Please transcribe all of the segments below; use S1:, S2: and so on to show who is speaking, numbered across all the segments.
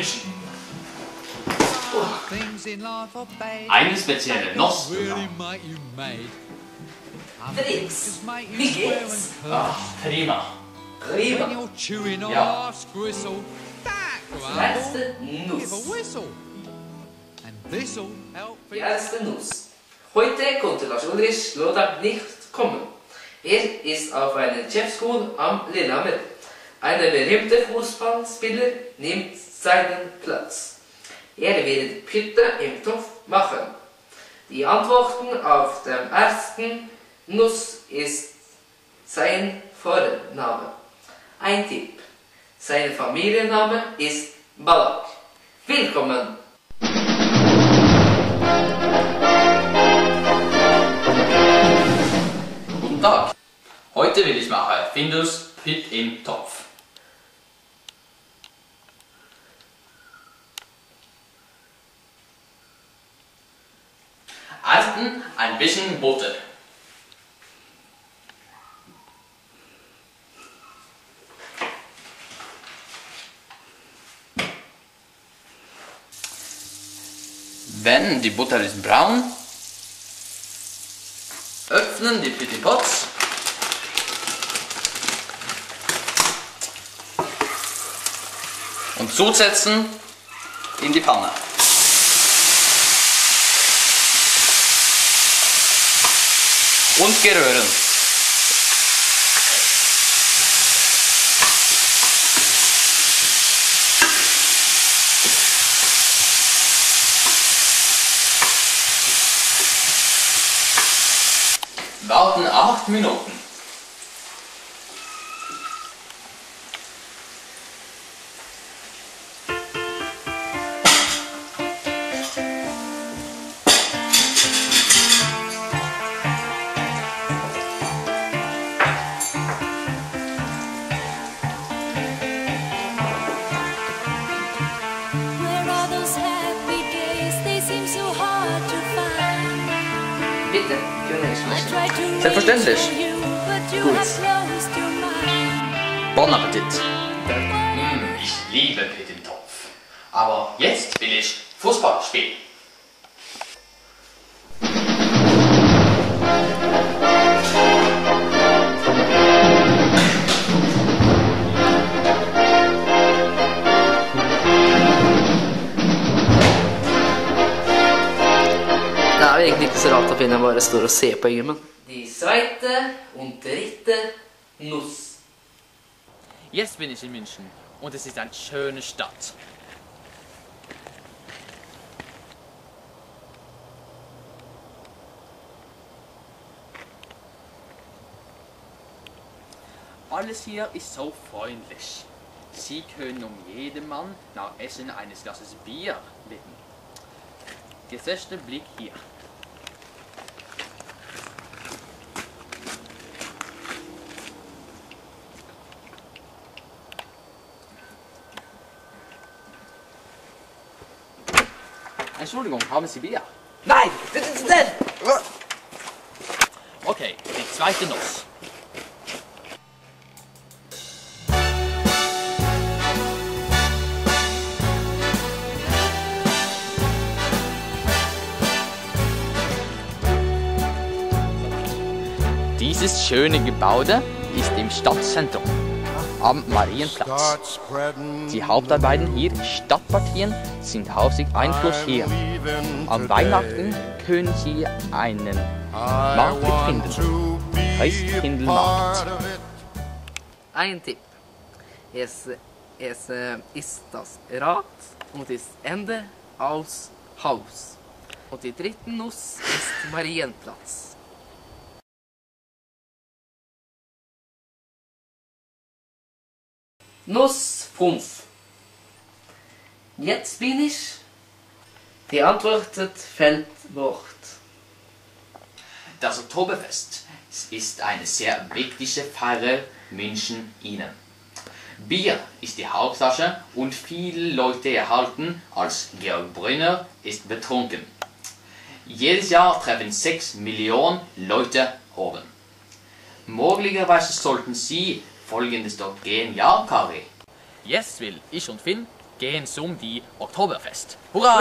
S1: München. Eine spezielle Nuss.
S2: Fritz, wie geht's?
S1: Ach, prima.
S2: Prima.
S1: Ja.
S2: Letzte Nuss. Die erste Nuss. Heute konnte Lars Ulrich Lothar nicht kommen. Er ist auf einer Chefschool am Lillehammer. Ein berühmter Fußballspieler nimmt seinen Platz. Er wird Pütte im Topf machen. Die Antworten auf den ersten Nuss ist sein Vorname. Ein Tipp. Sein Familienname ist Ballack. Willkommen!
S1: Guten Tag. Heute will ich machen Findus Pütt im Topf. Erstens ein bisschen Butter. Wenn die Butter ist braun, öffnen die Petit Pots und zusetzen in die Pfanne. Und gerühren. Warten 8 Minuten.
S2: Bitte, können ich sprechen?
S1: Selbstverständlich.
S2: Gut.
S1: Bon Appetit. Ich liebe Pütt im Topf. Aber jetzt will ich Fußball spielen.
S2: Det er jo egentlig ikke så rart at jeg bare står og ser på gymmen. Die zweite und dritte Nuss.
S3: Jetzt bin ich in München und es ist eine schöne Stadt. Alles hier ist so freundlich. Sie können jedem Mann nach Essen eines Glasses Bier bitten. Der erste Blick hier. Entschuldigung, haben Sie Bier?
S2: Nein! Das ist nicht!
S3: Okay, die zweite Nuss. Dieses schöne Gebäude ist im Stadtzentrum, am Marienplatz. Die Hauptarbeiten hier, Stadtpartien, sind hauptsächlich Einfluss hier. Am Weihnachten können Sie einen Markt finden, heißt Kindelmarkt.
S2: Ein Tipp. Es ist das Rad und das Ende aus Haus. Und die dritte Nuss ist Marienplatz. Nuss 5. Jetzt bin ich. Die antwortet Feldwort.
S1: Das Oktoberfest ist eine sehr wichtige Feier München Ihnen. Bier ist die Hauptsache und viele Leute erhalten, als Georg Brünner ist betrunken. Jedes Jahr treffen 6 Millionen Leute oben. Möglicherweise sollten Sie folgendes dort gehen, ja, Kari?
S3: Jetzt will ich und Finn gehen zum die Oktoberfest. Hurra!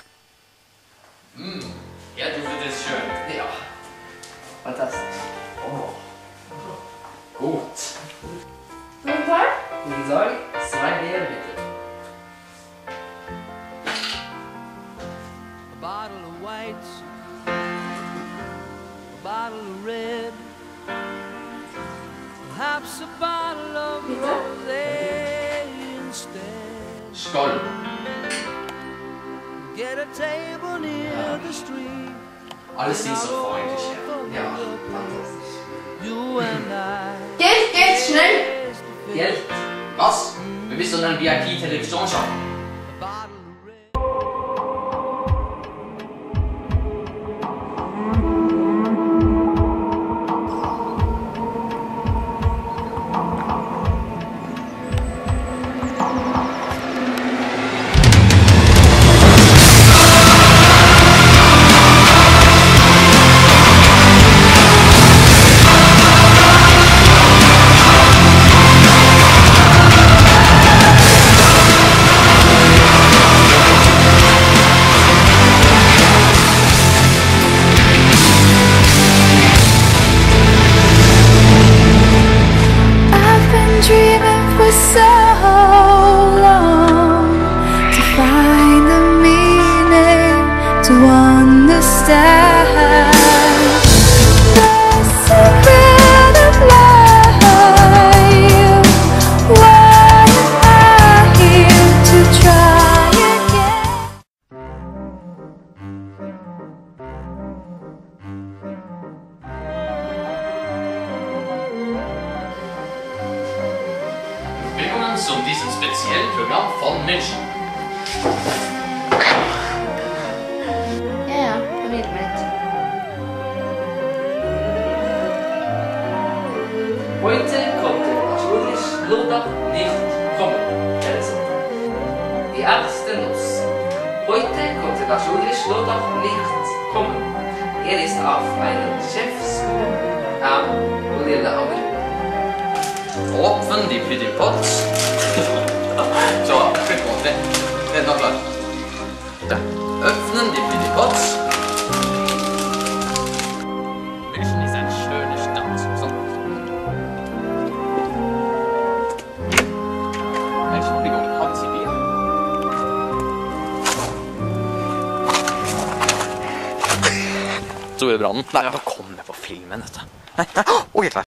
S1: Ja, du findest es schön.
S2: Ja. Fantastisch.
S1: Oh. Gut.
S2: Guten Tag. Guten Tag. 2 Bier bitte.
S4: A bottle of white, a bottle of red, perhaps a bottle of rosé instead.
S1: Skål.
S4: Get a table near the street.
S1: Alles sind so freundlich hier.
S2: Ja, fantastisch.
S4: You and I.
S5: Geht, schnell!
S2: Geld.
S1: Was? Wir müssen einen VIP-Television schauen.
S4: A bottle of red.
S5: I've been dreaming for so long to find the meaning, to understand the secret of life. Why am I here to try again?
S1: Willkommen zu diesem speziellen Programm von München.
S5: Ja, jag vill med.
S2: Heute konnte natürlich Lothar nicht kommen. Also, die erste Nuss. Heute konnte natürlich Lothar nicht kommen. Er ist auf einer Chefschool am Lillehammer.
S1: Åpne die Piddipots. So, det är nog klart. Da. Öffnen die Piddipots.
S3: München ist eine schöne Stadt. So. Entschuldigung, haben Sie Bier?
S6: Så är det bra. Nej, då kom det på filmen. Oj, jäklar.